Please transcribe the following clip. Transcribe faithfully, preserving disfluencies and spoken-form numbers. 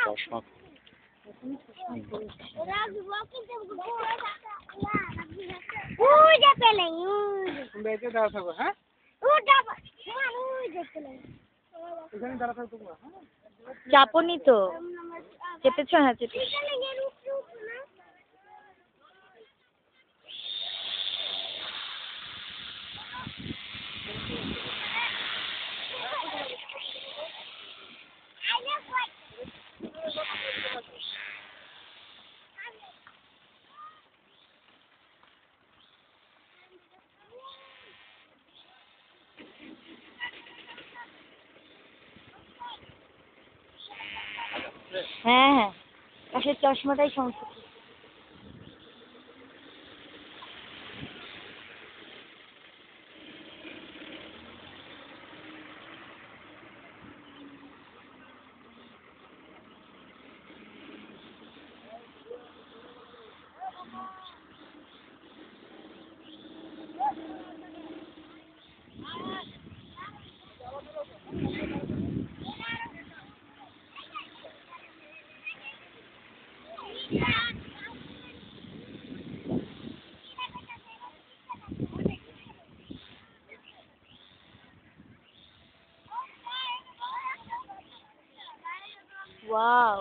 চশমা বেঁচে দাঁড়া থাকো, হ্যাঁ? এখানে দাঁড়া থাকো তোমরা, হ্যাঁ? চাপনি তো চেপেছ? হ্যাঁ চেপেছ। হ্যাঁ হ্যাঁ, পাশের চশমাটাই সমস্যা। ওয়াও,